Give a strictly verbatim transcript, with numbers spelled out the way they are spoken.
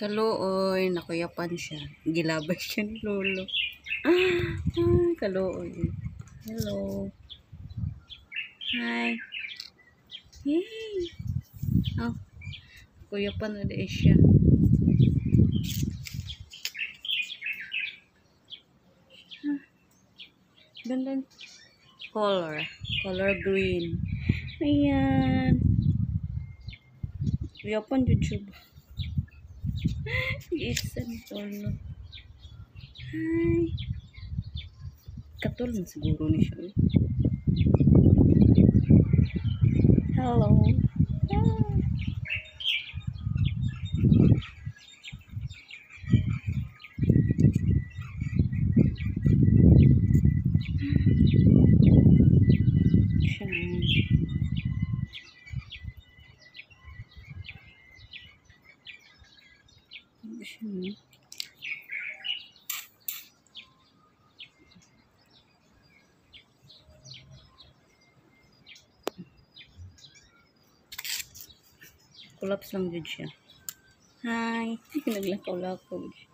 Kaluoy, nakuyapan siya. Gilabay siya ni Lolo. Ah, kaluoy. Hello. Hi. Hey. Oh, kuyapan ulit siya. Ah, ganda. Color. Color green. Ayan. Kuyapan YouTube. Isa ni Lolo. Hi. Katulad siguro ni siya. Hello. Ah. Siya. Kulaps lang dyan siya. Hi. Naglakaw-lakaw.